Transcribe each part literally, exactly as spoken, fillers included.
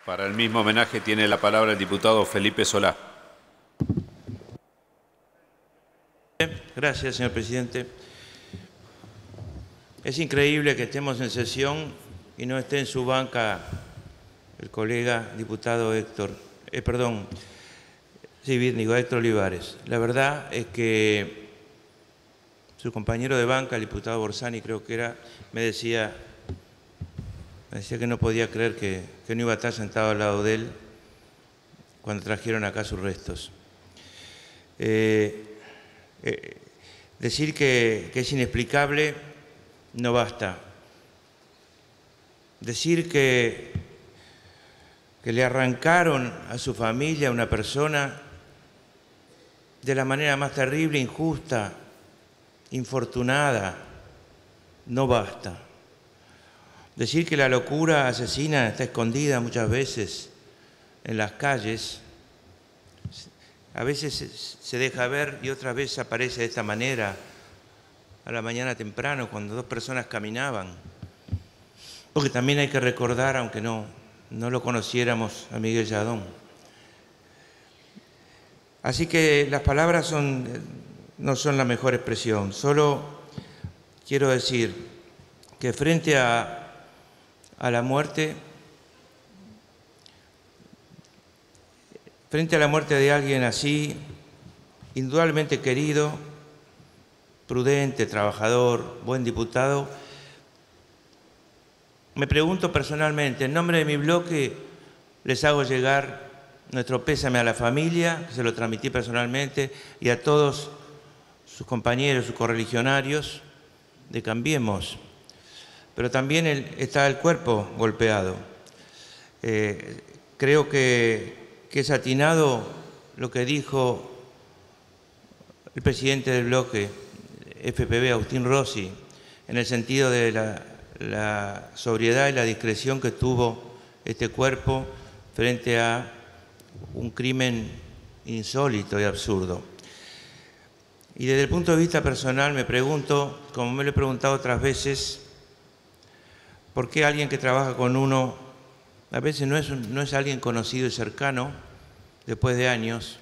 Para el mismo homenaje tiene la palabra el diputado Felipe Solá. Gracias, señor presidente. Es increíble que estemos en sesión y no esté en su banca el colega diputado Héctor, eh, perdón, sí, digo Héctor Olivares. La verdad es que su compañero de banca, el diputado Borsani, creo que era, me decía, me decía que no podía creer que, que no iba a estar sentado al lado de él cuando trajeron acá sus restos. Eh, eh, decir que, que es inexplicable no basta. Decir que, que le arrancaron a su familia a una persona de la manera más terrible, injusta, infortunada, no basta. Decir que la locura asesina está escondida muchas veces en las calles, a veces se deja ver y otras veces aparece de esta manera, a la mañana temprano, cuando dos personas caminaban. Porque también hay que recordar, aunque no, no lo conociéramos, a Miguel Yadón. Así que las palabras son, no son la mejor expresión. Solo quiero decir que frente a a la muerte, frente a la muerte de alguien así, indudablemente querido, prudente, trabajador, buen diputado, me pregunto personalmente, en nombre de mi bloque, les hago llegar nuestro pésame a la familia, que se lo transmití personalmente, y a todos sus compañeros, sus correligionarios de Cambiemos. Pero también el, está el cuerpo golpeado. Eh, creo que, que es atinado lo que dijo el presidente del bloque, F P B, Agustín Rossi, en el sentido de la, la sobriedad y la discreción que tuvo este cuerpo frente a un crimen insólito y absurdo. Y desde el punto de vista personal me pregunto, como me lo he preguntado otras veces, ¿por qué alguien que trabaja con uno, a veces no es, no es alguien conocido y cercano, después de años,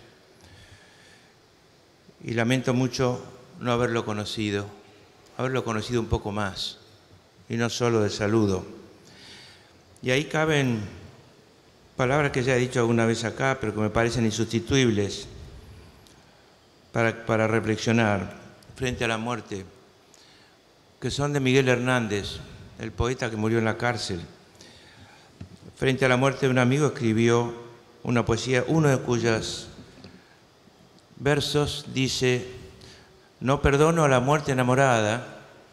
y lamento mucho no haberlo conocido, haberlo conocido un poco más, y no solo de saludo? Y ahí caben palabras que ya he dicho alguna vez acá, pero que me parecen insustituibles para, para reflexionar frente a la muerte, que son de Miguel Hernández, el poeta que murió en la cárcel. Frente a la muerte de un amigo escribió una poesía, uno de cuyos versos dice: no perdono a la muerte enamorada,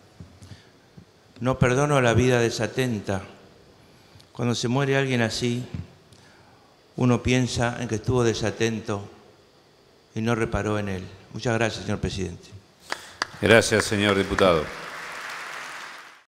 no perdono a la vida desatenta. Cuando se muere alguien así, uno piensa en que estuvo desatento y no reparó en él. Muchas gracias, señor presidente. Gracias, señor diputado.